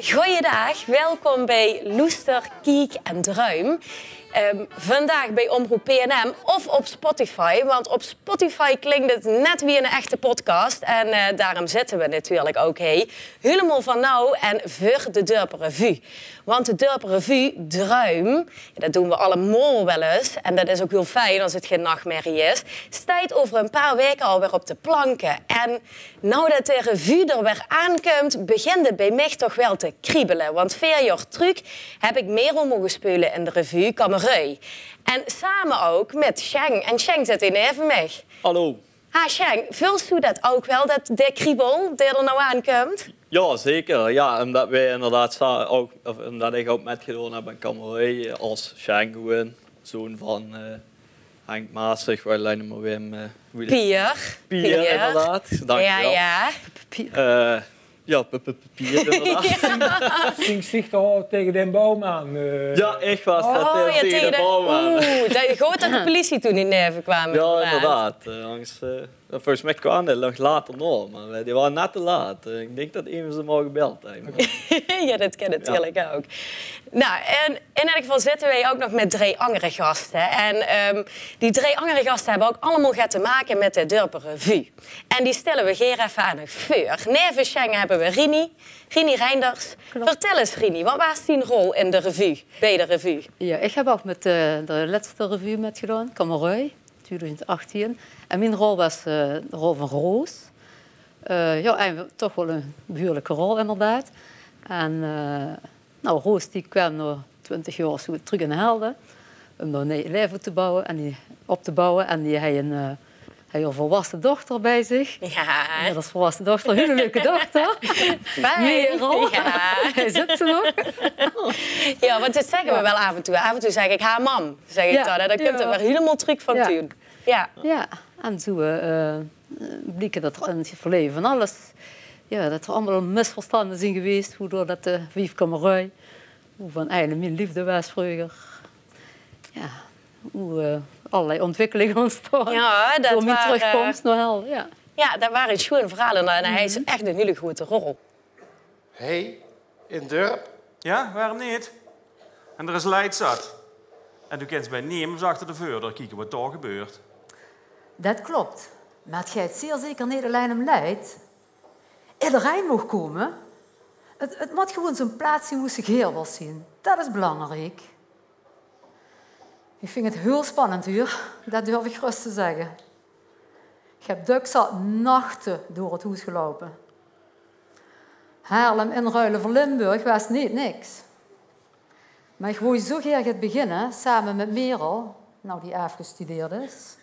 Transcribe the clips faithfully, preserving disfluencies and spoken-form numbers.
Goeiedag, welkom bij Loester, Kiek en Druim. Um, vandaag bij Omroep P N M of op Spotify, want op Spotify klinkt het net wie een echte podcast. En uh, daarom zitten we natuurlijk ook hey, helemaal van nou en voor de Dorp Revue. Want de Dorp Revue, Druim, dat doen we allemaal wel eens. En dat is ook heel fijn als het geen nachtmerrie is. Staat over een paar weken alweer op de planken. En nou dat de revue er weer aankomt, begint het bij mij toch wel te kriebelen. Want vier jaar terug heb ik Merel mogen spelen in de revue Kamerui. En samen ook met Sheng. En Sheng zit in even mee. Hallo. Ha, Sheng, voelt u dat ook wel, dat de kriebel die er nou aankomt? Ja, zeker. Ja, omdat wij inderdaad ook, of omdat ik ook metgedaan heb in Kamerui als Sheng gewoon, zoon van uh, Henk Maasig, waar alleen maar Wim. Uh, Pier. Pier. Pier, inderdaad. Dank ja, je wel. ja. Uh, ja, Pier inderdaad. Ging zich al tegen den bouwman. Uh... Ja, echt was dat oh, uh, ja, tegen, tegen de bouwman. Oeh, dat, goed dat de politie toen in neven kwam. Ja, inderdaad. Uh, langs, uh, volgens mij kwam dat nog later nog, maar die waren net te laat. Uh, ik denk dat een van ze maar gebeld heeft. Ja, dat ken ik natuurlijk ja. ook. Nou, en in elk geval zitten wij ook nog met drie andere gasten. En um, die drie andere gasten hebben ook allemaal te maken met de Dorp Revue. En die stellen we hier even aan voor. Neven Sheng hebben we Rini, Rini Reinders. Klopt. Vertel eens, Rini, wat was die rol in de revue, bij de revue? Ja, ik heb ook met de, de laatste revue met gedaan, Kamerui, twintig achttien. En mijn rol was uh, de rol van Roos. Uh, ja, en toch wel een behoorlijke rol, inderdaad. En uh, nou, Roos die kwam nog twintig jaar zo terug in Helden om een nieuw leven te bouwen en die op te bouwen. En die had een, uh, had een volwassen dochter bij zich. Ja. Ja, dat is volwassen dochter, een hele leuke dochter. Merel. Ja. Hij zit ze nog. Ja, want dat zeggen we wel af en toe. Af en toe zeg ik haar mam. Zeg ik ja. dan. Dan komt er weer helemaal terug van ja. toen. Ja. Ja, en zo uh, blikken dat er in het verleden van alles. Ja, dat er allemaal misverstanden zijn geweest, waardoor dat de Wief Kamerui, hoe van eigenlijk mijn liefde was vroeger. Ja, hoe uh, allerlei ontwikkelingen ontstaan. Ja, dat door mijn waren, terugkomst nog heel, ja. Ja, dat waren schoon verhalen en hij is echt een hele goede rol. Hé, hey, in Dorp? Ja, waarom niet? En er is leid zat. En u kent bij niemand achter de voordeur kijken wat daar gebeurt. Dat klopt. Maar het gaat zeer zeker niet alleen om Leid. Iedereen mag komen. Het, het moet gewoon zo'n plaats zien hoe zich heel wil zien. Dat is belangrijk. Ik vind het heel spannend hier. Dat durf ik gerust te zeggen. Ik heb duikzat nachten door het huis gelopen. Haarlem inruilen voor Limburg was niet niks. Maar ik wil zo graag het beginnen, samen met Merel, nou die afgestudeerd is.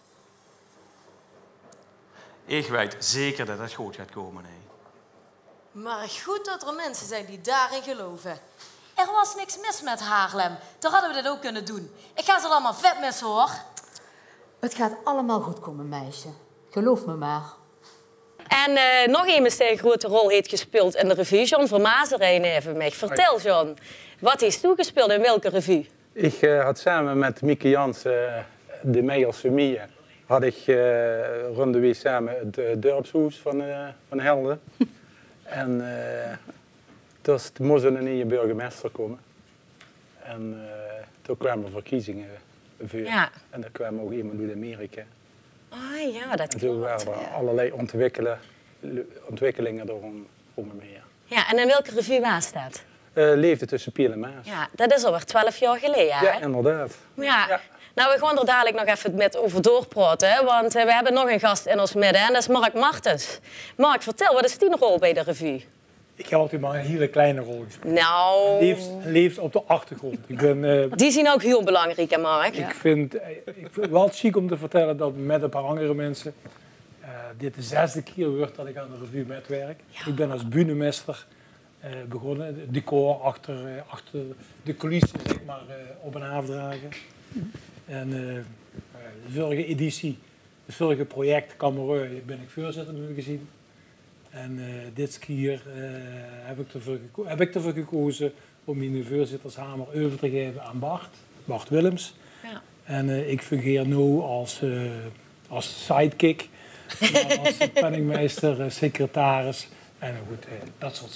Ik weet zeker dat het goed gaat komen. Nee. Maar goed dat er mensen zijn die daarin geloven. Er was niks mis met Haarlem. Dan hadden we dit ook kunnen doen. Ik ga ze er allemaal vet missen, hoor. Het gaat allemaal goed komen, meisje. Geloof me maar. En uh, nog iemand die een grote rol heeft gespeeld in de revue, John Vermazerijn even mee. Vertel, John, wat is toegespeeld in welke revue? Ik uh, had samen met Mieke Jansen, uh, de Meijelse Mie, had ik uh, runden we samen het uh, dorpshuis van, uh, van Helden. En uh, toen moest er een nieuwe burgemeester komen. En uh, toen kwamen verkiezingen voor. Ja. En er kwam ook iemand uit Amerika. Ah ja, dat en toen klopt. waren er allerlei ontwikkelen, ontwikkelingen erom me meer. Ja, en in welke revue was dat? Uh, Leefde tussen Piel en Maas. Ja, dat is alweer twaalf jaar geleden, hè? Ja, inderdaad. Ja. Ja. Nou, we gaan er dadelijk nog even met over doorpraten, want uh, we hebben nog een gast in ons midden en dat is Mark Martens. Mark, vertel, wat is die rol bij de revue? Ik heb altijd maar een hele kleine rol gespeeld. Nou... Liefst, liefst op de achtergrond. Ik ben, uh, die zien ook heel belangrijk, hè, Mark? Ik vind, ik vind het wel chic om te vertellen dat met een paar andere mensen uh, dit de zesde keer wordt dat ik aan de revue metwerk. Ja. Ik ben als bühnemester uh, begonnen, het decor achter, uh, achter de coulissen zeg maar, uh, op en afdragen. Mm. En uh, de vorige editie, het vorige project Kamerui ben ik voorzitter nu gezien. En uh, dit keer uh, heb, ik ervoor geko- heb ik ervoor gekozen om mijn voorzittershamer over te geven aan Bart, Bart Willems. Ja. En uh, ik fungeer nu als, uh, als sidekick, als penningmeester, uh, secretaris en uh, goed, uh, dat soort zaken.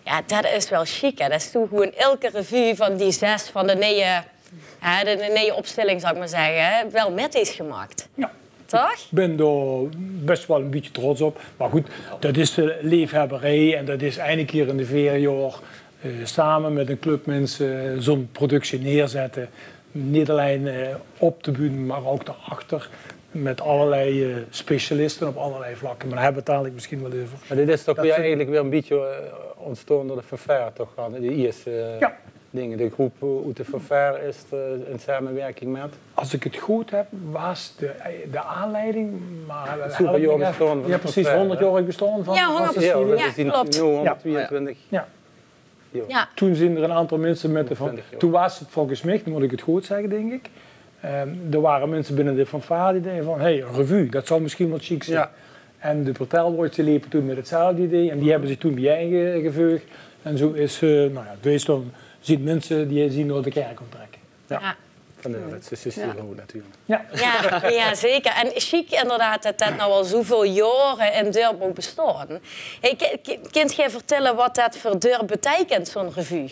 Ja, dat is wel chic, hè. Dat is toen gewoon elke revue van die zes van de nieuwe, hè, de, de nieuwe opstelling, zou ik maar zeggen, hè, wel met is gemaakt. Ja. Toch? Ik ben daar best wel een beetje trots op. Maar goed, dat is de liefhebberij en dat is eindelijk keer in de vier jaar uh, samen met een club mensen zo'n productie neerzetten. Niet alleen uh, op de bühne, maar ook daarachter. Met allerlei uh, specialisten op allerlei vlakken. Maar daar hebben we het eigenlijk misschien wel over. Maar dit is toch Dat weer vind... eigenlijk weer een beetje uh, ontstaan door de Fanfare, toch? Die eerste uh, ja. dingen. De groep uit de Fanfare is uh, in samenwerking met. Als ik het goed heb, was de, de aanleiding. Maar het superjaar bestaan van ja, precies, honderdjarig bestaan van. Ja, honderd ja, ja, klopt. Nu honderdtweeëntwintig. Ja. Ja. Ja. Toen zijn er een aantal mensen met de van. Toen was het volgens mij, dan moet ik het goed zeggen, denk ik. Um, er waren mensen binnen de fanfare die deden van, hé, hey, een revue, dat zou misschien wel chic zijn. Ja. En de Vertelboys die liepen toen met hetzelfde idee en die hebben zich toen bijeengeveugd. En zo is, uh, nou ja, wees dan, zien mensen die zien door de kerk onttrekken. Ja. Ja. Vandaar dat ze systeem ja. natuurlijk. Ja. Ja, ja, zeker. En chic inderdaad dat dat nou al zoveel jaren in Durp moet bestaan. Hey, kunt je vertellen wat dat voor Durp betekent, zo'n revue?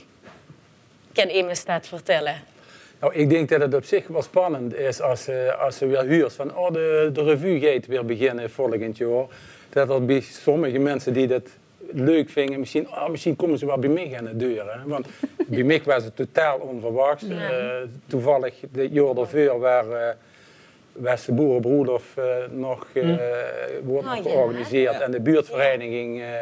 Kan iemand dat vertellen? Nou, ik denk dat het op zich wel spannend is als, uh, als ze weer huurt van oh, de, de revue gaat weer beginnen volgend jaar. Dat er bij sommige mensen die dat leuk vinden, misschien, oh, misschien komen ze wel bij mij aan de deur. Hè? Want bij mij was het totaal onverwachts. Ja. Uh, toevallig, het jaar daarvoor waar, uh, was de Boerenbroedhof uh, nog, uh, mm. wordt nog oh, georganiseerd. Ja. En de buurtvereniging uh,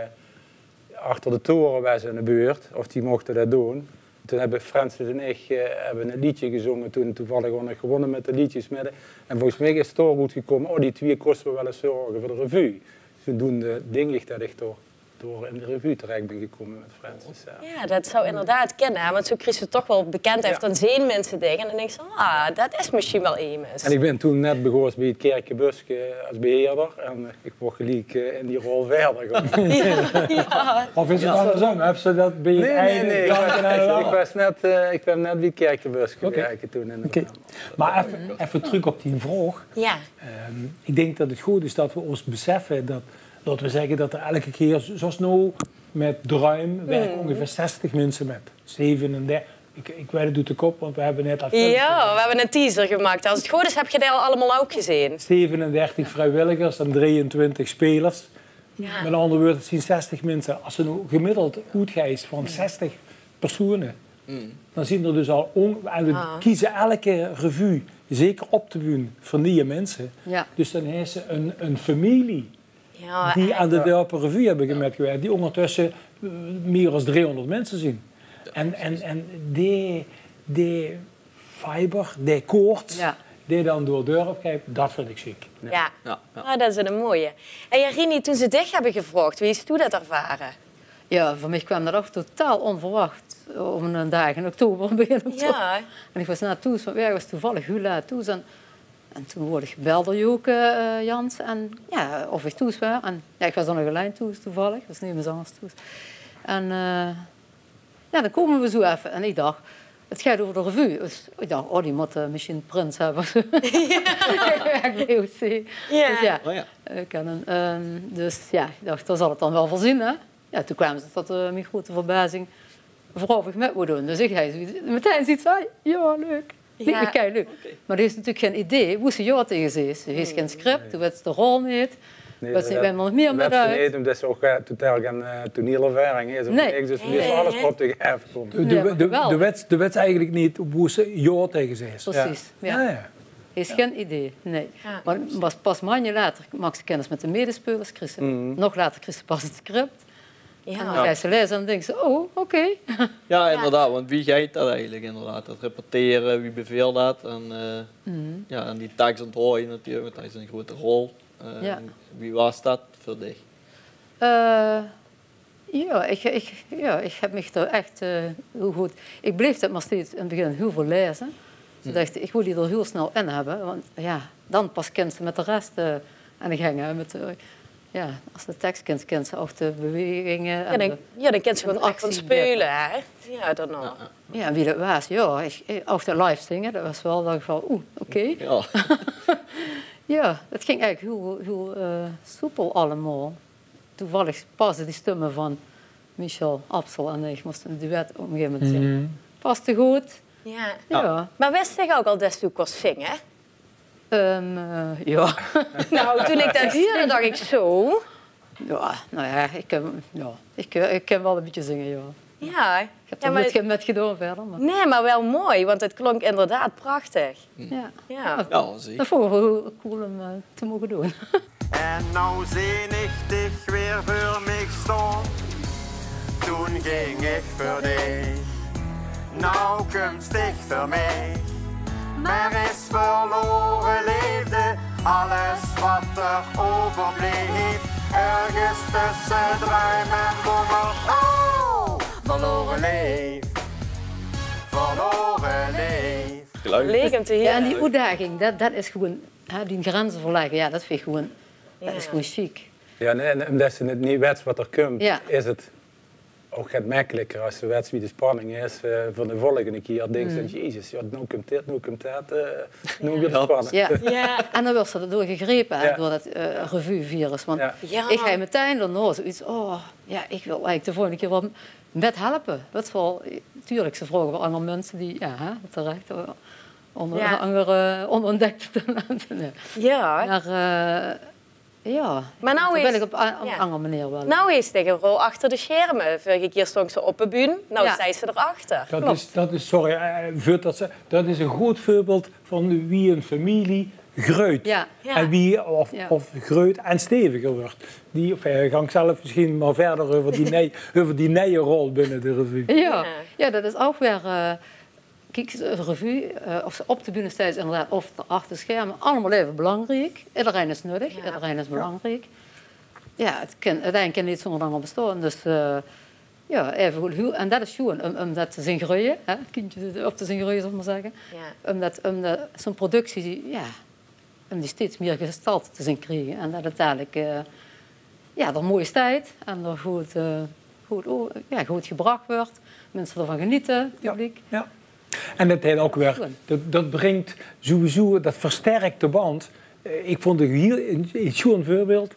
achter de toren was in de buurt, of die mochten dat doen. Toen hebben Francis en ik uh, hebben een liedje gezongen, toen toevallig gewoon gewonnen met de liedjes. Met de, en volgens mij is het toch goed gekomen, oh die twee kosten we wel eens zorgen voor de revue. Zodoende ding ligt dat echt door, door in de revue terecht ben gekomen met Francis. Ja, ja dat zou inderdaad kennen, want zo kreeg ze toch wel bekend heeft, ja. Dan zien mensen dingen en dan denk je, ah, dat is misschien wel iemand. En ik ben toen net begonnen bij het Kerkenbuske als beheerder en ik word gelijk uh, in die rol verder gegaan. Ja. Ja. Of is het ja. andersom? Heb ze dat bij je nee, eigen nee, nee, ik, ik, was net, uh, ik ben net bij het Kerkenbuske okay. werken toen. In okay. Maar even, even terug op die vraag. Ja. Um, ik denk dat het goed is dat we ons beseffen dat, dat we zeggen dat er elke keer, zoals nu met Druim, werken mm. ongeveer zestig mensen met. zevenendertig. Ik, ik weet het uit de kop, want we hebben net al ja, we hebben een teaser gemaakt. Als het goed is, heb je dat allemaal ook gezien. zevenendertig vrijwilligers en drieëntwintig spelers. Ja. Met andere woorden, het zijn zestig mensen. Als ze nou gemiddeld uitgeest van zestig personen, mm. dan zien er dus al... On... En we ah. kiezen elke revue, zeker op de bühne, voor nieuwe mensen. Ja. Dus dan heeft ze een, een familie ja, die aan de Durper Revue hebben gewerkt, die ondertussen uh, meer dan driehonderd mensen zien. En, en, en die, die fiber, die koorts, ja. die dan door Durp gaat, dat vind ik ziek. Ja, ja. ja. Oh, dat is een mooie. En Jarini, toen ze dich hebben gevraagd, wie is toen dat ervaren? Ja, voor mij kwam dat ook totaal onverwacht. Om een dag in oktober, begin oktober. Ja. En ik was naar Toes, want ik was toevallig heel laat Toes. En, en toen word ik gebeld door Joke uh, Jans. En ja, of ik Toes was. En ja, ik was dan nog alleen Toes toevallig. Dat was niet mijn zangers Toes. En uh, ja, dan komen we zo even. En ik dacht, het gaat over de revue. Dus ik dacht, oh, die moet uh, misschien Prins hebben. Ja. Ik weet het niet. Ja. Dus ja, oh, ja. Ik ken een, um, dus ja, ik dacht, dat zal het dan wel voorzien, hè. Ja, toen kwamen ze tot uh, mijn grote verbazing voor of ik met moet doen. Dus ik zei meteen zoiets van, ja, leuk. Ja. Niet meer leuk. Okay. Maar die heeft natuurlijk geen idee hoe ze ja tegen ze is. Ze heeft geen script, ze weet de rol niet. Nee, weet ze niet nog meer met uit. Nee, omdat ze ook uh, totaal geen uh, toneelervaring is. Of nee. Niks, dus die is nee. alles op te geven komen. De, de, de, de, wet, de wet eigenlijk niet hoe ze ja tegen ze is. Precies, ja. ja. ja, ja. Is ja. geen idee, nee. Ja. Maar pas, pas een jaar later maakte ze kennis met de medespelers. Kreeg mm. Nog later kreeg ze pas het script. Ja. En dan ga je ze lezen en dan denken ze, oh, oké. Okay. Ja, inderdaad, want wie gaat dat eigenlijk inderdaad? Dat repeteren, wie beveelt dat? En, uh, mm. ja, en die tekst onthooien natuurlijk, want dat is een grote rol. Uh, ja. Wie was dat voor dich? Uh, ja, ik, ik, ja, ik heb me er echt uh, heel goed... Ik bleef dat maar steeds in het begin heel veel lezen. Dus ik dacht, ik wil die er heel snel in hebben. Want ja, dan pas kent ze met de rest uh, aan de gang. Met, uh, ja, als de tekst kent, kent ze ook de bewegingen. Ja, dan, de, ja, dan kent ze gewoon echt van spelen, hè? Ja, dan nog. Ja, ja, wie dat was, ja. Ik, ook de live zingen, dat was wel dat ik van, oeh, oké. Okay. Ja. Ja, het ging eigenlijk heel, heel uh, soepel allemaal. Toevallig passen die stemmen van Michel Absel en ik moesten een duet op een gegeven moment zingen. Mm. Paste goed. Ja. Ja. Maar wist je ook al dat je kon zingen? Um, uh, ja. Nou, toen ik dat hoorde, dacht ik zo. Ja, nou ja, ik kan, ja, ik, ik kan wel een beetje zingen, ja. Ja. Ik heb ja, er maar... niet met gedaan verder. Maar... Nee, maar wel mooi, want het klonk inderdaad prachtig. Ja, ja. ja zeker. Dat vond ik wel cool om uh, te mogen doen. En nou zie ik dich weer voor mij staan. Toen ging ik voor dich. Nou komt dich voor mij. Maar is verloren liefde. Alles wat er overbleef. Ergens tussen druim en kommer. Oh, verloren leef. Verloren leef. Leuk om te ja, en die uitdaging, dat, dat is gewoon... Hè, die grenzen verleggen, ja, dat vind ik gewoon... Ja. Dat is gewoon chic. Ja, en omdat je het niet weet wat er komt, ja. is het ook het makkelijker als je weet wie de spanning is uh, voor de volgende keer. Denk je, mm. jezus, ja, nu komt dit, nu komt dat, uh, nu ja. weer de spanning. Ja. Ja. En dan werd ze erdoor gegrepen, ja. door dat uh, revue-virus. Want ja. Ja. ik ga meteen daarna zoiets, oh, ja, ik wil eigenlijk de volgende keer wel met helpen. Dat is wel, tuurlijk, ze vragen wel andere mensen die, ja, hè, terecht, onder ja. andere onontdekte talenten. Nee. Ja. Maar, uh, ja, maar nou dat is, wil ik op een ja. andere manier wel. Nou is tegen een rol achter de schermen. Vorige keer stond ze op de bühne, nou ja. zijn ze erachter. Dat is, dat is, sorry, dat, ze, dat is een goed voorbeeld van wie een familie gruit. Ja. Ja. En wie of, ja. of gruit en steviger wordt. Die, of, ik ga zelf misschien maar verder over die, nee, over die nieuwe rol binnen de revue. Ja, ja. ja dat is ook weer... Uh, Kijk, de revue, uh, of ze op de bühne steeds inderdaad, of achter de schermen, allemaal even belangrijk. Iedereen is nuttig, ja. iedereen is belangrijk. Ja, het kan, uiteindelijk kan niet zonder langer bestaan. Dus uh, ja, even goed. En dat is gewoon om, om dat te zien groeien, hè? Kindje op te zien groeien, zal ik maar zeggen. Ja. Om, dat, om dat, zo'n productie, ja, om die steeds meer gestalte te zien krijgen. En dat uiteindelijk, uh, ja, er mooie tijd en er goed, uh, goed, oh, ja, goed gebracht wordt. Mensen ervan genieten, het publiek. Ja. Ja. En dat, heeft ook weer, dat, dat brengt sowieso, dat versterkt de band. Ik vond het hier in zo'n voorbeeld.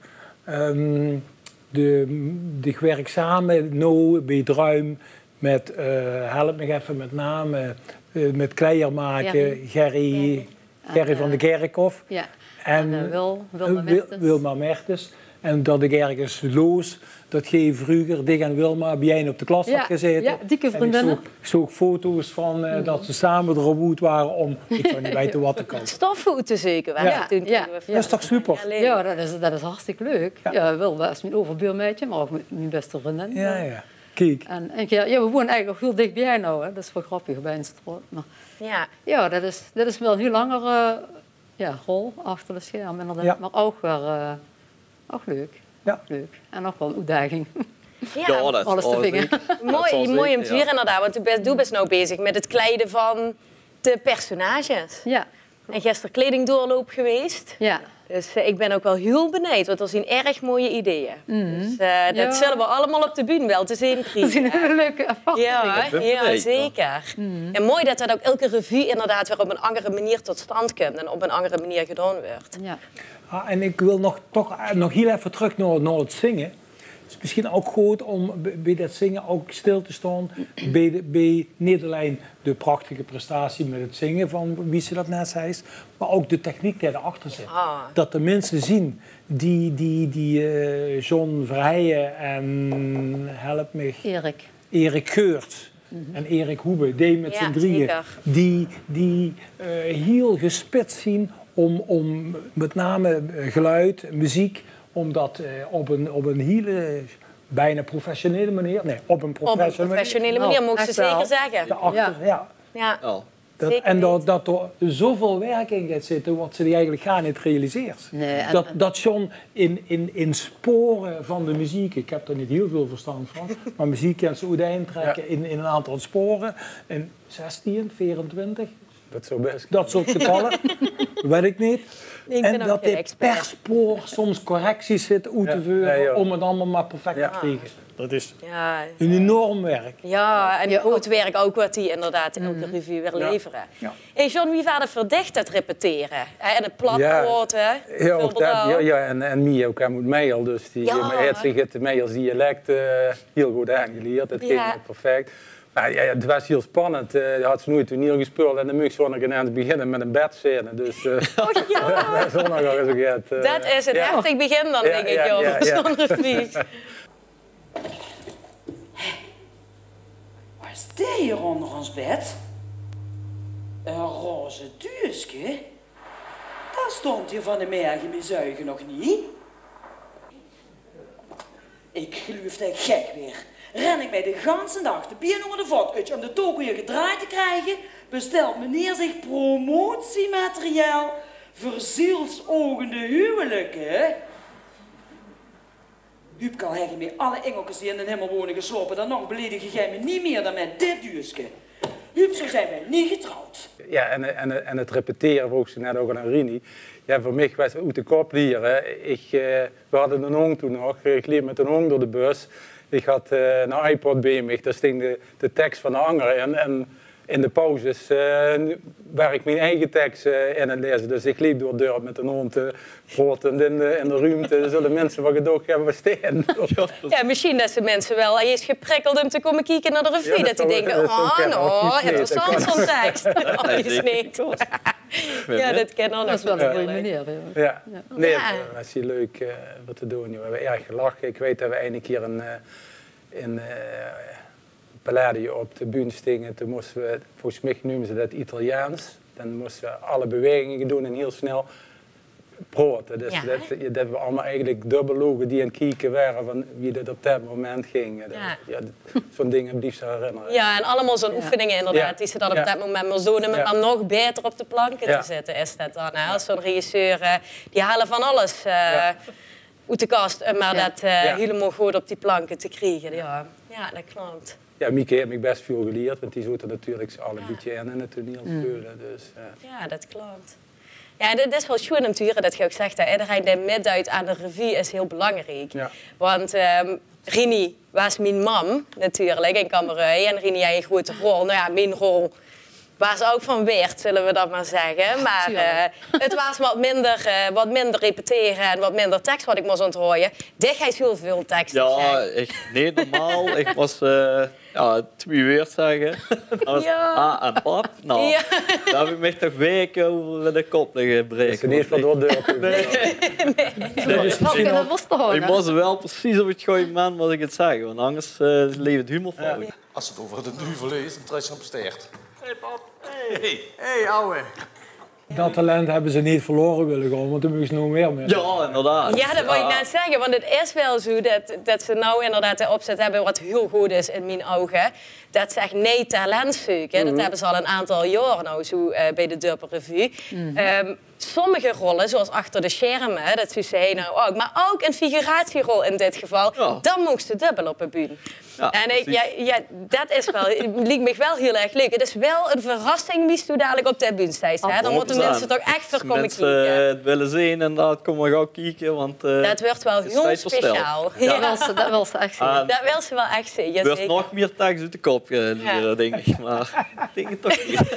Um, de, de werk samen, nou, bij Druim, met, uh, help me even met name, uh, met kleier maken, Gerry, Gerry, Gerry uh, van de Kerkhof. Ja. En, en uh, Wil, Wilma Mertens. Wilma Mertens. En dat ik ergens loos, dat je vroeger, Dick en Wilma, bij jij op de klas ja, had gezeten. Ja, dikke vriendinnen. Ik zoek foto's van uh, mm. dat ze samen erop uit waren om, ik zou niet weten wat te kan. Stofvoeten zeker. Ja. Ja. Toen ja. Dat is toch super? Ja, dat is, dat is hartstikke leuk. Ja. Ja, Wilma is mijn overbuurmeidje, maar ook mijn beste vriendin. Ja, ja. Kijk. En een keer, ja, we wonen eigenlijk nog heel dicht bij jij nou, hè. Dat is wel grappig bij een straat. Maar ja, ja dat, is, dat is wel een heel langere uh, ja, rol achter de scherm, inderdaad. Ja. Maar ook weer uh, ook leuk. Ja. Leuk. En ook wel een uitdaging. Ja, ja, dat alles te vingen. Mooi, mooi om te vieren inderdaad, want du bent, best nou bezig met het kleiden van de personages. Ja. En gisteren kledingdoorloop geweest. Ja. Dus uh, ik ben ook wel heel benieuwd, want er zijn erg mooie ideeën. Mm-hmm. Dus uh, dat ja. zullen we allemaal op de bühne wel te zien krijgen. Dat is een hele leuke ervaring. Ja, ja, zeker. Mm-hmm. En mooi dat dat ook elke revue inderdaad weer op een andere manier tot stand komt en op een andere manier gedaan wordt. Ja. Ah, en ik wil nog, toch nog heel even terug naar, naar het zingen. Het is misschien ook goed om bij dat zingen ook stil te staan. Bij, de, bij niet alleen de prachtige prestatie met het zingen van wie ze dat net zei, maar ook de techniek die erachter zit. Ah. Dat de mensen zien die, die, die uh, John Verheijen en help me, Erik, Erik Geurts mm-hmm. en Erik Hoebe, die met ja, z'n drieën, die, die uh, heel gespitst zien om, om met name geluid, muziek, om dat uh, op, een, op een hele, bijna professionele manier, nee, op een professionele, op een professionele manier, manier mogen ze zeker zeggen. Daarachter, ja. ja. ja. Dat, en dat, dat er zoveel werk in gaat zitten, wat ze die eigenlijk gaan niet realiseert. Nee, en, dat, dat John in, in, in sporen van de muziek, ik heb er niet heel veel verstand van, maar muziek kan ze uiteen trekken ja. in, in een aantal sporen, in zestien, vierentwintig, Dat zou best. Dat soort getallen, weet ik niet. Ik en dat dit per spoor soms correcties zitten uit te voeren ja, om het allemaal maar perfect ja. te krijgen. Dat is ja. een enorm werk. Ja, en ja, goed werk ook wat die inderdaad in elke revue weer leveren. Ja. Ja. Hey John, wie waren verdicht het repeteren? En het plakwoorden, ja. ja, ook dat, ja, ja, en, en Mie ook moet mail, dus die ja. heeft zich het mails dialect uh, heel goed aangeleerd. Het ging ja. perfect. Maar ja, het was heel spannend. Uh, had ze nooit toneel gespeeld en dan moest ze ineens beginnen met een bedscène. Dus uh, oh, ja. dat is ook nog eens een get, uh, dat is een ja. heftig begin dan, denk ja, ik, joh. Ja, ja, ja. Zo'n revue. Wat is dit hier onder ons bed? Een roze duurtje? Dat stond hier van de mergen met zuigen nog niet. Ik geloof dat ik gek weer. Ren ik mij de ganse dag de bier onder de vat uit om de toko hier gedraaid te krijgen, bestelt meneer zich promotiemateriaal voor zielsogende huwelijken. Huub kan hebben met alle engeltjes die in de hemel wonen geslopen, dan nog beledigen jij me niet meer dan met dit duurtje. Huub, zo zijn wij niet getrouwd. Ja, en, en, en het repeteren, vroeg ze net ook aan Rini. Ja, voor mij was het uit de kop leren. Ik, uh, we hadden een hond toen nog, ik liep met een hond door de bus. Ik had uh, een iPod bij me, daar sting de, de tekst van de anger in. En in de pauzes uh, waar ik mijn eigen tekst uh, in het lezen. Dus ik liep door de deur met een hond uh, rotend in de, in de ruimte. Dan zullen mensen wat gedoog hebben staan. Ja, misschien dat ze mensen wel aan je is geprikkeld om te komen kijken naar de revue. Ja, dat die denken, oh, nou, interessant zo'n tekst. Oh, je sneekt hoor. Ja, dat kan ook nog wel een goede manier. Ja, nee, het was heel leuk uh, wat te doen. We hebben erg gelachen. Ik weet dat we een keer een... Uh, in, uh, Palladio op de bühne stingen. Toen moesten we, volgens mij noemen ze dat Italiaans. Dan moesten we alle bewegingen doen en heel snel praten. Dus ja. dat, dat hebben we allemaal eigenlijk dubbellogen die aan het kijken waren van wie dat op dat moment ging. Ja. Ja, zo'n dingen blijf ze herinneren. Ja, en allemaal zo'n ja. oefeningen inderdaad, ja. die ze dan op ja. dat moment moest doen om ja. dan nog beter op de planken ja. te zetten, is dat dan. Hè? Als zo'n regisseur, uh, die halen van alles uh, ja. uit de kast, uh, maar ja. dat uh, ja. helemaal goed op die planken te krijgen. Ja, ja dat klopt. Ja, Mieke heeft me best veel geleerd, want die zat er natuurlijk alle ja. beetje in in het toneel spelen. Dus, ja. ja, dat klopt. Ja, dat is wel schoon natuurlijk dat je ook zegt, hè, iedereen die meeduidt aan de revue is heel belangrijk. Ja. Want um, Rini was mijn mam natuurlijk in Cammerui en Rini had een grote rol. Nou ja, mijn rol was ook van Weert, zullen we dat maar zeggen. Maar uh, het was wat minder, uh, wat minder repeteren en wat minder tekst wat ik moest ontrooien. Dit heeft heel veel tekst. Ja, ik, nee, normaal. Ik was uh, ja, twee Weert zeggen. Dat was ja. A en pap. Nou, ja. daar heb ik me toch weken over de kop liggen breken. Dat is niet van door de nee. nee. nee. nee. nee. Ik moest wel precies op het goede moment wat ik het zeggen, want anders uh, leeft het humor fout. Ja. Als het over de duvel is, dan trek je op steert. Hey pap. Hey, hey ouwe. Dat talent hebben ze niet verloren willen gaan, want toen moesten ze nog meer mee. Ja, inderdaad. Ja, dat wil ik net zeggen, want het is wel zo dat, dat ze nou inderdaad de opzet hebben wat heel goed is in mijn ogen. Dat ze echt nee talent zoeken. Mm-hmm. Dat hebben ze al een aantal jaren nou zo uh, bij de Durper Revue. Mm-hmm. um, sommige rollen, zoals achter de schermen, dat zie je nou ook, maar ook een figuratierol in dit geval, ja. dan moest ze dubbel op de bühne. Ja, en ik, ja, ja, dat is wel, het lijkt me wel heel erg leuk. Het is wel een verrassing wie je dadelijk op de bühne staat. Hè? Dan moeten mensen toch echt voor komen kijken. Als mensen het willen zien, inderdaad, komen we gauw kijken. Want, uh, dat wordt wel heel speciaal. Ja. Ja. Dat, wil ze, dat wil ze echt zien. Uh, dat wil ze wel echt zien. Er wordt nog meer tekst uit de kop leren, ja. denk ik. Maar ik denk het toch niet.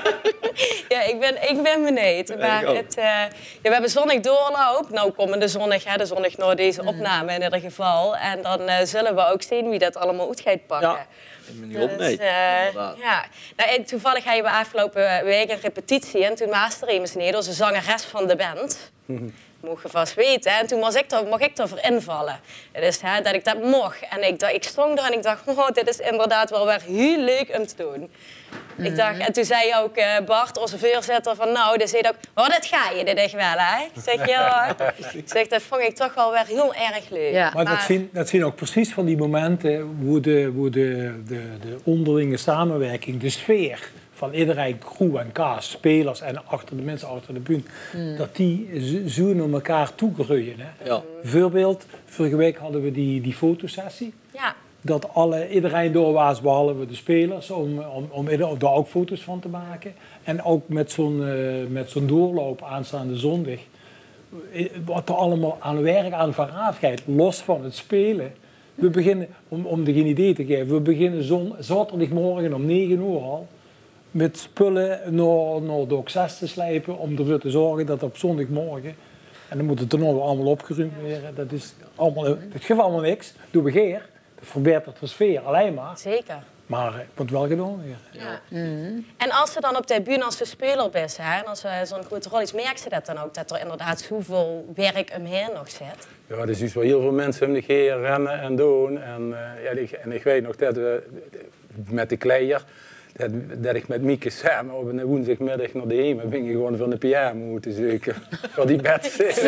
Ja, ik ben, ik ben benieuwd. Maar het, uh, ja, we hebben zonnig doorloop. Nou komen de zonnig, hè, de zonnig naar deze opname in ieder geval. En dan uh, zullen we ook zien wie dat allemaal uit gaat pakken. Ja, ik ben niet op, nee. Dus, uh, ja. Nou, toevallig hadden we afgelopen week een repetitie en toen was er iemand neer, onze zangeres van de band. Mocht je vast weten. En toen mocht ik, er, mocht ik ervoor invallen. Dus hè, dat ik dat mocht. En ik, ik stond er en ik dacht, oh, dit is inderdaad wel weer heel leuk om te doen. Mm. Ik dacht, en toen zei ook uh, Bart, onze voorzitter, van nou, die zei ook, oh, dat ga je, dit echt wel, hè? Ik zeg, ja. Ik zeg, dat vond ik toch wel weer heel erg leuk. Ja. Maar, maar dat, zien, dat zien ook precies van die momenten hoe de, hoe de, de, de onderlinge samenwerking, de sfeer van iedereen, crew en kaas, spelers en achter de mensen achter de bühne, mm. dat die zo naar elkaar toe groeien. Hè? Ja. Bijvoorbeeld, vorige week hadden we die, die fotosessie. Ja. dat alle, iedereen door was, behalve de spelers, om, om, om daar ook foto's van te maken. En ook met zo'n uh, met zo'n doorloop aanstaande zondag. Wat er allemaal aan werk, aan varaafheid, los van het spelen. We beginnen, om, om er geen idee te geven, we beginnen zon, zaterdagmorgen om negen uur al met spullen naar, naar de zes te slijpen om ervoor te zorgen dat op zondagmorgen, en dan moet het er nog allemaal opgeruimd worden. Dat is allemaal, dat geeft allemaal niks, doe begeer, dat verbetert de sfeer alleen maar. Zeker. Maar het wordt wel gedaan weer. Ja. Mm. En als ze dan op de bühne als de speler bent, hè, en als ze zo'n grote rol is, merk je dat dan ook, dat er inderdaad zoveel werk omheen nog zit? Ja, er is dus wel heel veel mensen om de geer rennen en doen. En, uh, ja, ik, en ik weet nog dat we met de kleier, dat, dat ik met Mieke samen op een woensdagmiddag naar de hemel ben gewoon van de pyjama moeten zoeken. Voor die bed zitten.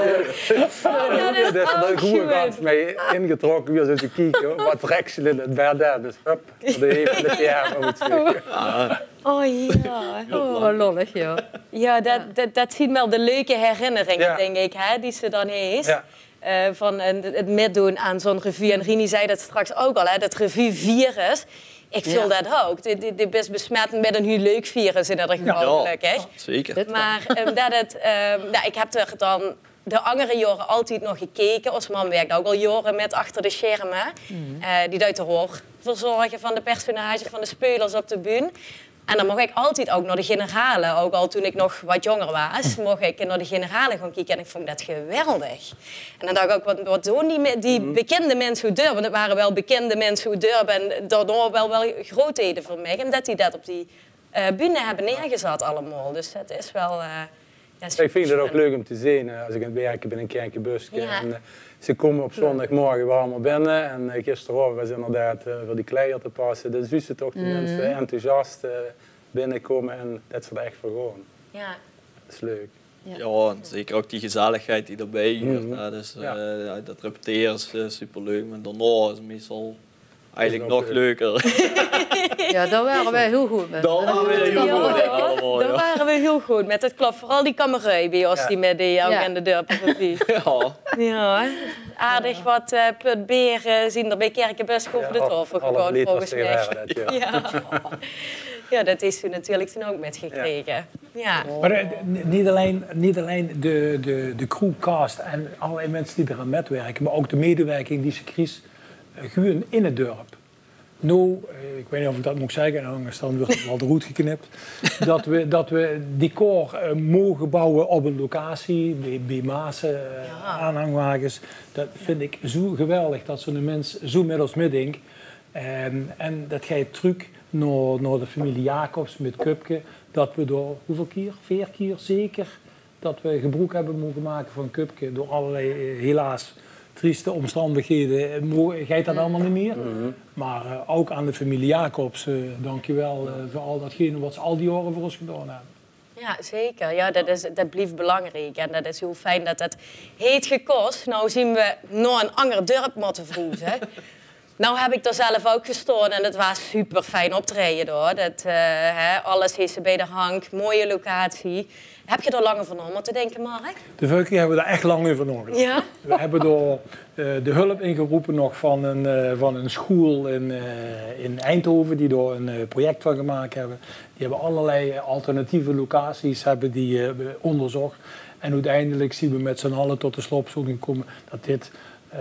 Dat is goed gehad mee ingetrokken weer zo te kijken wat reksel in het bed daar. Dus hop, voor de hemel de pyjama moeten zoeken. Oh ja, oh, lollig ja. Ja, dat, dat, dat zien wel de leuke herinneringen, ja. denk ik, hè, die ze dan heeft. Ja. Uh, van uh, het meedoen aan zo'n revue. En Rini zei dat straks ook al, hè, dat revue-virus. Ik voel ja. dat ook. Dit is best besmettend met een heel leuk virus in ieder geval, ja. gelukkig. Ja, zeker. Maar um, dat het, um, ja, ik heb er dan de andere jaren altijd nog gekeken. Ons man werkt ook al jaren met achter de schermen. Mm. Uh, die doet de hoorverzorgen van de personages, van de spelers op de bühne. En dan mocht ik altijd ook naar de generalen. Ook al toen ik nog wat jonger was, mocht ik naar de generalen gaan kijken. En ik vond dat geweldig. En dan dacht ik ook, wat, wat doen die, die mm. bekende mensen hoe Durban? Het waren wel bekende mensen hoe Durban. En daardoor wel, wel grootheden voor mij. En dat die dat op die uh, bühne hebben neergezet allemaal. Dus het is wel... Uh, is ik vind het ook leuk om te zien. Uh, als ik aan het werken ben in Kerkenbuske. Ja. En, uh, ze komen op zondagmorgen weer allemaal binnen. En uh, gisteravond was inderdaad uh, voor die kleier te passen. Dus is het toch de mm. mensen enthousiast uh, binnenkomen en dat ze er echt voor gaan. Ja. Dat is leuk. Ja, ja en zeker ook die gezelligheid die erbij hoort. Mm. Ja, dus, uh, ja. dat repeteren is uh, superleuk, maar daarna is het meestal eigenlijk nog leuker. Ja, daar waren wij heel goed met. Daar waren we heel ja, goed. Ja, allemaal, daar ja. waren we heel goed met. Het klopt. Vooral die kamerij bij ons ja. die met die ook ja. in de deur. Ja. Ja, aardig wat uh, putberen zien er bij Kerkenbuske over ja, de tafel gekomen volgens mij. Ja. Ja. Ja, dat is u natuurlijk toen ook metgekregen. Ja. Ja. Maar uh, niet alleen, niet alleen de, de, de crewcast en allerlei mensen die eraan metwerken, maar ook de medewerking die ze Chris uh, gewoon in het dorp. Nou, uh, ik weet niet of ik dat moet zeggen, anders dan wordt het wel de roet geknipt. dat, we, dat we decor uh, mogen bouwen op een locatie, bij, bij Maassen, uh, ja. aanhangwagens. Dat vind ik zo geweldig dat zo'n mens zo met ons meedenkt. En, en dat gaat terug naar, naar de familie Jacobs met Kupke. Dat we door hoeveel keer? Vier keer zeker. Dat we gebruik hebben mogen maken van Kupke. Door allerlei helaas trieste omstandigheden. Gaat dat allemaal niet meer. Mm-hmm. Maar uh, ook aan de familie Jacobs. Uh, dankjewel uh, voor al datgene wat ze al die jaren voor ons gedaan hebben. Ja, zeker. Ja, dat, is, dat blijft belangrijk. En dat is heel fijn dat het heeft gekost. Nou zien we nog een ander dorp moeten vroegen. Nou heb ik er zelf ook gestaan en het was super fijn optreden door. Dat, uh, hè, alles heeft ze bij de hand, mooie locatie. Heb je er lang over om te denken, Mark? De vorige keer hebben we daar echt lang over nodig. Ja? We hebben door uh, de hulp ingeroepen nog van een, uh, van een school in, uh, in Eindhoven die er een uh, project van gemaakt hebben. Die hebben allerlei alternatieve locaties hebben die, uh, onderzocht. En uiteindelijk zien we met z'n allen tot de slotsom komen dat dit... Uh,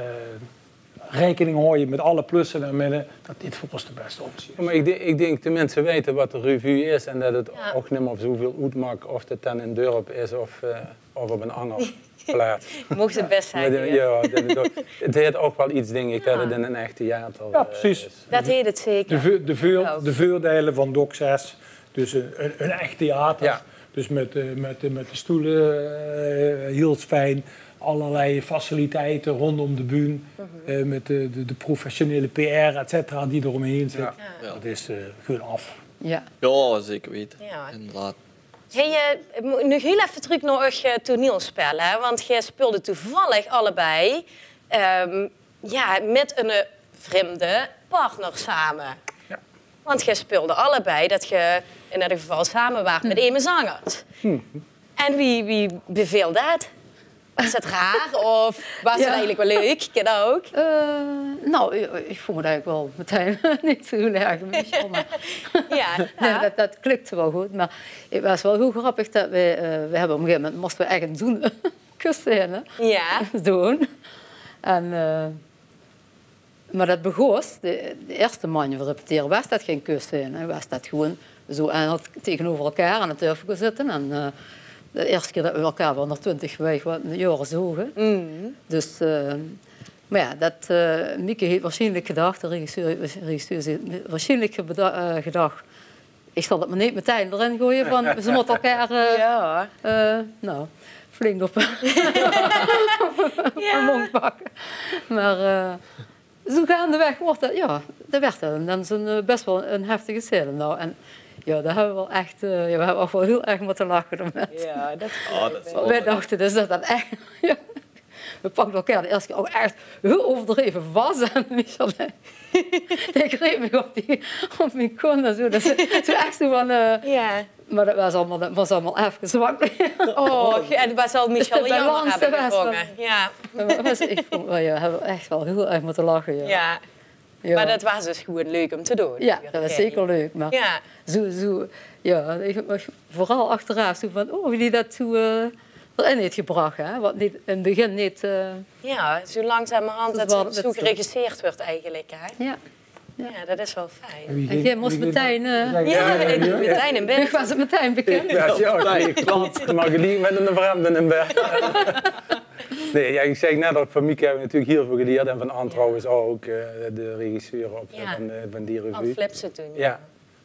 rekening hoor je met alle plussen en minnen, dat dit voor ons de beste optie is. Ja, maar ik, denk, ik denk de mensen weten wat de revue is en dat het ja. ook niet meer op zoveel uitmaakt of het dan in dorp is of, uh, of op een andere plaats. Mocht het best zijn. Ja, ja dat, dat, het heet ook wel iets, denk ik, ja. dat het in een echt theater ja, precies. is. Dat heet het zeker. De, de, veel, de voordelen van Doc zes, dus een, een, een echt theater, ja. dus met, uh, met, uh, met de stoelen uh, heel fijn. Allerlei faciliteiten rondom de bühne, uh-huh. uh, met de, de, de professionele P R, et cetera, die eromheen zit. Ja. Ja. Dat is uh, gewoon af. Ja, ja zeker weten. Ja. Inderdaad. Hey, uh, nu heel even terug naar je toneelspellen, hè? Want je speelde toevallig allebei um, ja, met een vreemde partner samen. Ja. Want je speelde allebei dat je in ieder geval samen was hm. met een zanger. Hm. En wie, wie beveelt dat? Was het raar of was Ja. het eigenlijk wel leuk? Ken dat ook? Uh, nou, ik, ik vond het eigenlijk wel meteen niet zo heel erg misel, maar Ja, nee, dat, dat klikte wel goed. Maar het was wel heel grappig dat we, uh, we hebben op een gegeven moment moesten we echt een doen kusscène Ja. doen. En, uh, maar dat begon, de, de eerste man die we repeteren, was dat geen kusscène. Was dat gewoon zo aan, tegenover elkaar aan het tafel zitten. En, uh, de eerste keer dat we elkaar wel naar twintig weg, wat jaren zogen. Mm. Dus, uh, maar ja, dat uh, Mieke heeft waarschijnlijk gedacht, de regisseur, regisseur heeft waarschijnlijk gebeda- uh, gedacht, ik zal het maar niet meteen erin gooien van ze moeten elkaar uh, Ja. uh, nou, flink op Ja. een mond pakken. Maar uh, zo gaandeweg wordt dat, ja, dat werd het. En dan is een, uh, best wel een heftige scène. Nou, en, ja, daar hebben we wel echt, uh, ja, we hebben ook wel heel erg moeten lachen ermee. Ja, dat Oh, dat is wel Wij leuk. dachten dus dat dat echt... Ja, we pakten elkaar de eerste keer ook echt heel overdreven vast. En Michel, die greep me op, die, op mijn kon en zo. Dat is zo echt zo van... Uh, Ja. maar dat was allemaal, dat was allemaal even zwak. Oh, en het was al Michel de jammer balans hebben was wel- gevangen. Ja. Dus ik vond, well, ja, hebben we echt wel heel erg moeten lachen. Ja, Ja. ja. Maar dat was dus gewoon leuk om te doen. Ja, dat was zeker leuk. Maar Ja. zo, zo, ja, ik- maar vooral achteraf zo van, oh, wie die dat zo uh, erin heeft gebracht. Hè? Wat niet, in het begin niet... Uh, Ja, zo langzamerhand Dat dat was- het zo dat- geregisseerd wordt eigenlijk. Hè? ja. Ja, dat is wel fijn. En jij moest meteen... Uh, Ja, ik meteen in bed. ik was het meteen bekend. Ja, ja, ik kwam Margeliet met een vreemde in bed. Nee, ja, ik zeg net dat van Mieke hebben we natuurlijk heel veel geleerd. En van Anne trouwens ook, uh, de regisseur op, Ja. van, uh, van die Al revue. flipsen toen. Ja.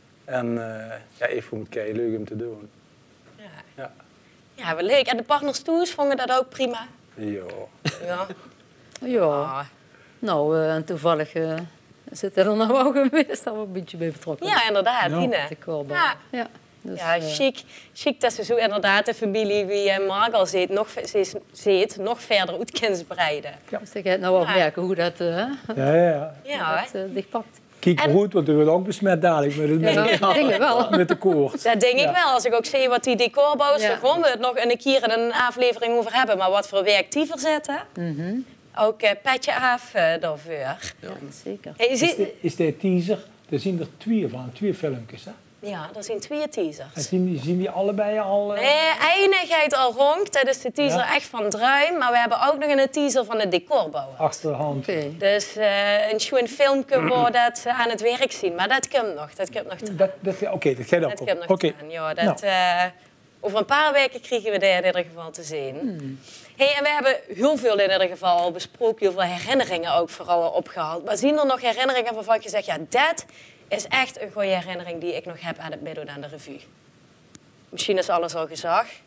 En uh, ja, ik vond het kei leuk om te doen. Ja. Ja. Ja, wel leuk. En de partners tours vonden dat ook prima. Ja. Ja. Ja. Ah. Nou, uh, en toevallig uh, zit er dan nou ook geweest, daar we een beetje bij betrokken. Ja, inderdaad. Ja. Ine. De korbel. Ja. Ja. Dus, Ja, uh, chic, chic dat ze zo inderdaad de familie wie en Margal zit, nog, ze- zit, nog verder uit kunnen spreiden. Dus ik heb nou ook Ja. merken hoe dat, uh, Ja, ja, ja. Ja, dat hè? uh, dicht pakt. Kijk En- goed, want er wordt ook besmet dadelijk met het, met, Ja, dingen wel. met de koorts. Dat denk ik Ja. wel. Als ik ook zie wat die decorbouwers, Ja. daar gaan we het nog een keer in een aflevering over hebben. Maar wat voor werk die verzetten. Mm-hmm. Ook uh, petje af uh, daarvoor. Ja, zeker. Hey, je Is, ziet, de, is de teaser, er zien er twee van, twee filmpjes. Hè? ja, er zijn twee teasers. En zien die, zien die allebei al... uh, Nee, eindigheid al rond. Dat is de teaser Ja. echt van Druim. Maar we hebben ook nog een teaser van de decorbouwer. achter de hand. Oké. Dus uh, een schoon filmpje waar dat ze aan het werk zien. Maar dat komt nog. Dat komt nog Dat, dat, Oké, dat gaat ook Dat op. komt nog Oké. aan. Ja, dat, eh, over een paar weken krijgen we dat in ieder geval te zien. Hmm. Hey, en we hebben heel veel in ieder geval al besproken. Heel veel herinneringen ook vooral opgehaald. Maar zien er nog herinneringen waarvan je zegt... ja, dat is echt een goede herinnering die ik nog heb aan het meedoen aan de revue. Misschien is alles al gezegd.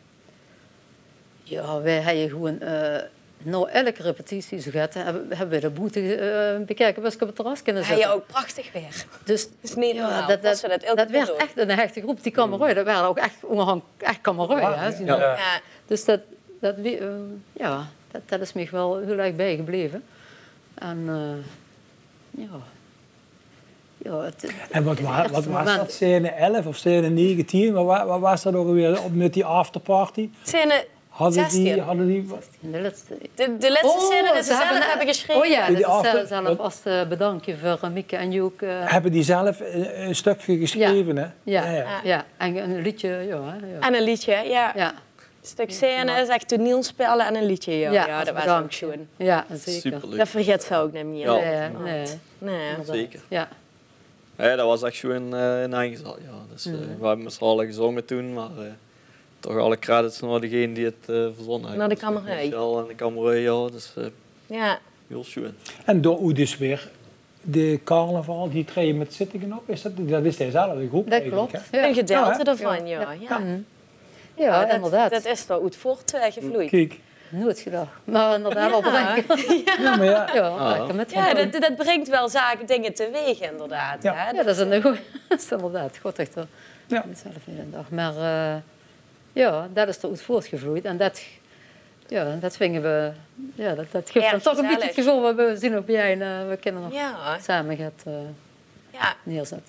Ja, wij hebben gewoon... Uh, nou, elke repetitie zo gaat, hebben, hebben we de boete uh, bekijken. Best op het terras kunnen Heb zetten. je ook prachtig weer. Dus Dat is niet normaal. ja, dat, dat, ze dat, dat elke keer werd doen. echt een hechte groep. Die kamerui, dat waren ook echt, ongehangen, echt kamerui. Hè, zien we. Ja. Dus dat, dat, uh, ja, dat, dat is me wel heel erg bijgebleven. En uh, ja... Ja, het, En wat, wa- het wat was moment- dat? Scène elf of scène negentien? Wat, wa- wat was dat ook alweer op met die afterparty? Scène Hadden die, zestien. hadden die... De laatste... De, de laatste Oh, scène dat ze ze zelf hebben- hebben geschreven. Oh ja, Die dat is after- zelf, zelf als uh, bedankje voor uh, Mieke en Joek. Uh, Hebben die zelf een, een stukje geschreven, hè? ja, Ja, ja, ja. ja. En een liedje, ja. hè, ja. En een liedje, ja. ja. Een stuk scène is echt toneelspellen en een liedje. Ja, ja, als dat was ook bedankje. schoon. Ja, zeker. Superleuk. Dat vergeet ze ook niet meer. Ja. Nee. Nee, nee. Nee. inderdaad. Zeker. Ja. Ja, dat was echt gewoon uh, een eigen zaal. Ja, dus, uh, we hebben met z'n allen gezongen toen, maar uh, toch alle credits naar degene die het uh, verzonnen heeft. Naar de Dus kamerij. Michel en de kamerij, ja. Dus uh, Ja. heel schoon. En door hoe dus weer de carnaval, die treden met zittingen op, is dat, dat is dezelfde groep Dat eigenlijk, klopt. hè? Ja. Een gedeelte Ja, hè? daarvan, ja. Ja, ja. Mhm. Ja, dat, inderdaad. dat is er uit voortgevloeid. Kijk, Nooit gedacht. Maar inderdaad wel Ja. drinken. ja, maar ja. Ja, Ah. lekker met Ja, van- dat, dat brengt wel zaken, dingen teweeg, inderdaad. Ja. Hè? Ja, dat is een goeie. Dat is inderdaad. God, echt wel. Ja. Niet zelf in een dag. Maar uh, ja, dat is eruit voortgevloeid. En dat, ja, dat vingen we... Ja, dat, dat geeft Erg dan toch een beetje het gezellig. gevoel, we zien ook bij en uh, we kunnen nog Ja. samen gaat uh, Ja. neerzetten.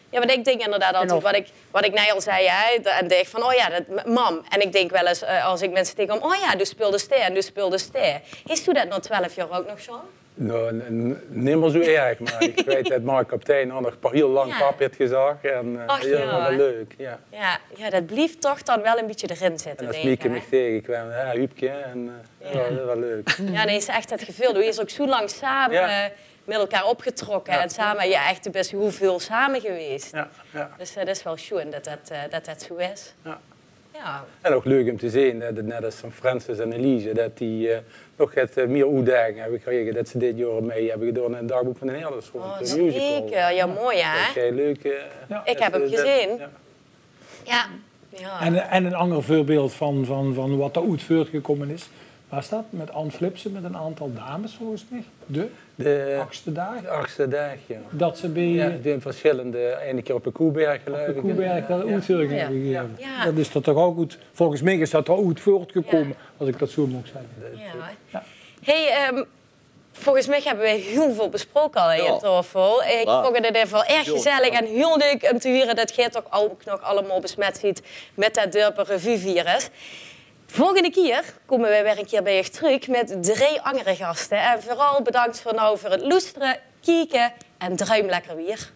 Ja, want ik denk inderdaad altijd, wat ik, wat ik net al zei, hè, en denk van, oh ja, dat, mam. En ik denk wel eens, als ik mensen tegenkom, oh ja, du speelde ster en du speelde ster. Is u dat na twaalf jaar ook nog zo? Nou, niet meer zo erg, maar ik weet dat Mark Kaptein nog een paar heel lang Ja. pap heeft gezag. En uh, Ach, ja, ja, dat was hè? leuk. Ja. Ja, ja, dat blieft toch dan wel een beetje erin zitten, En als denk Mieke ik, me hè? tegenkwam, ja, Huubke, en uh, ja. Ja, dat was leuk. Ja, nee, is echt het gevoel. We is ook zo lang samen Ja. uh, met elkaar opgetrokken. Ja. En samen, ja, echt best hoeveel samen geweest. Ja, ja. Dus uh, dat is wel schoon dat dat, uh, dat, dat zo is. Ja. Ja. En ook leuk om te zien, dat het net als van Francis en Elise, dat die uh, nog het uh, meer uitdaging hebben gekregen. Dat ze dit jaar mee hebben gedaan in het dagboek van de Herderschool. Oh, de zeker. musical. Ja, mooi, hè? Oké, leuk. Uh, Ja. Ik heb hem dat- gezien. ja. Ja. Ja. En, en een ander voorbeeld van, van, van wat er uit voortgekomen is, was dat met Anne Flipsen met een aantal dames volgens mij. De, De achtste dag. De achtste dag, ja. Dat ze bij Ja, de verschillende, ene keer op de Koeberg geloof de ik. Koeberg dat Ja. uitvoering Ja. hebben gegeven. Ja. Dat is dat toch ook goed. Volgens mij is dat er uit voortgekomen, als ik dat zo mag zeggen. Ja. Ja. Hey, um, volgens mij hebben we heel veel besproken al in Ja. je tafel. Ik Waar. vond het in ieder geval erg Heel gezellig graag. en heel leuk om te horen dat jij toch ook nog allemaal besmet ziet met dat Durpen Revue-virus. Volgende keer komen wij weer een keer bij je terug met drie andere gasten. En vooral bedankt voor nou voor het luisteren, kijken en druim lekker weer.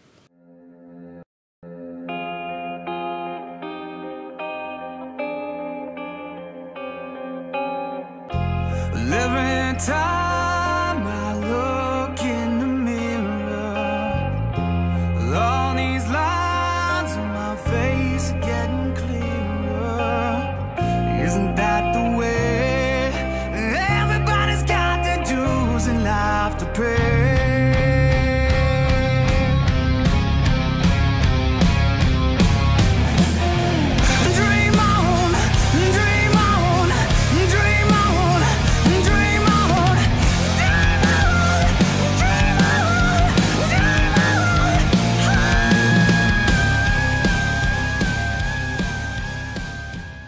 Living time